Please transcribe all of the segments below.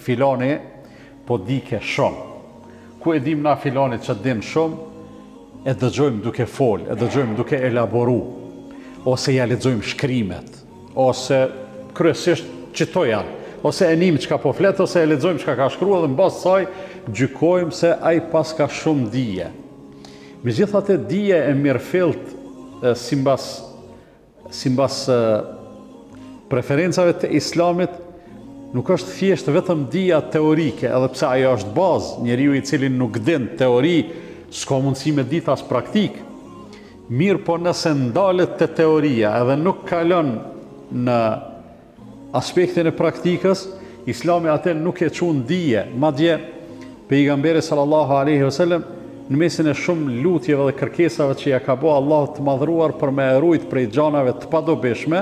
filani po dike shumë. Ku e dim na filani që din shumë, e dëgjojmë duke fol, e dëgjojmë duke elaboru, ose ja lexojmë shkrimet, ose kryesisht qitoj janë, ose e nim çka po flet, ose e lexojmë çka ka shkruar dhe mbas saj gjykojmë se ai pas ka shumë dije. Megjithatë dije e mirëfillt simbas preferencave të Islamit nuk është thjesht vetëm dija teorike, edhe pse ajo është bazë. Njeriu i cili nuk din teori, s'ka mundësi me ditë as praktik. Mirë po nëse ndalet te teoria edhe nuk kalon në aspektin e praktikës, Islami atë nuk e çon dije. Madje pejgamberi sallallahu alaihi wasallam në mesin e shumë lutjeve dhe kërkesave që ja ka bëu Allahu të madhruar për me ruajt prej gjanave të padobishme,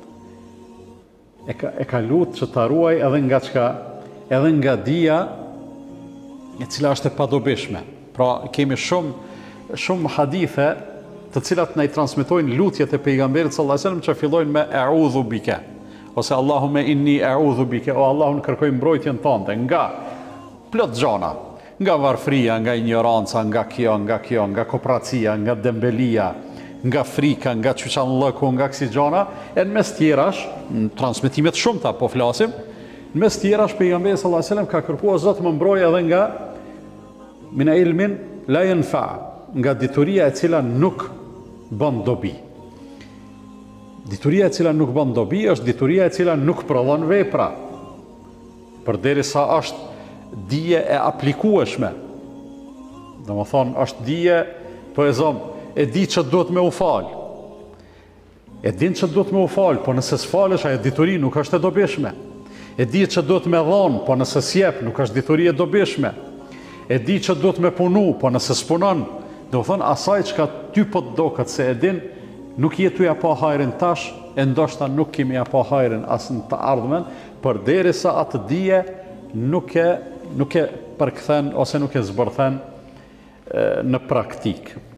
e ka lutë që ta ruaj edhe nga dija e cila është e padobishme. Pra kemi shumë hadithe të cilat na i transmetojnë lutjet e pejgamberit sallallahu alajhi wasallam që fillojnë me e'udhu bike, ose Allahumma inni e'udhu bike, o Allahun kërkoj mbrojtjen tënde nga plot gjana, nga varfria, nga ignoranca, nga kjo, nga kopracia, nga dembelia, nga frika, nga qyçanllëku, nga kësi gjana, e në mes tjerash, në transmitimet shumëta po flasim, në mes tjerash pejgamberi sallallahu alajhi wasallam ka kërkuar Zoti më mbrojë edhe nga mina ilmin la yanfa, nga dituria e cila nuk bën dobi. Dituria e cila nuk bën dobi është dituria e cila nuk prodhon vepra, përderisa është dije e aplikueshme. Domethënë është dije, po e di që duhet me u falë. E din që duhet me u falë, po nëse s'falesh, ajo dituri nuk është e dobishme. E di që duhet me dhonë, po nëse s'jep, nuk është dituri e dobishme. E di që duhet me punu, po nëse s'punon, do të thonë asaj që ty po të doket se e din, nuk jetu ja pa hajrin tash, e ndoshta nuk kemi ja pa hajrin as në të ardhmen, përderisa atë dije nuk e përkthen ose nuk e zbërthen në praktik.